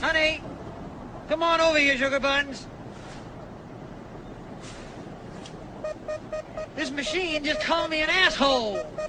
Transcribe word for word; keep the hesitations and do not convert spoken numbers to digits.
Honey, come on over here, sugar buns. This machine just called me an asshole.